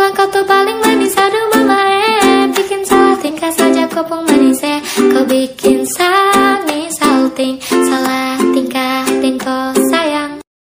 bilang kau tuh paling manis, aduh mama bikin salah tingkah saja kau pun manis. Kau bikin salah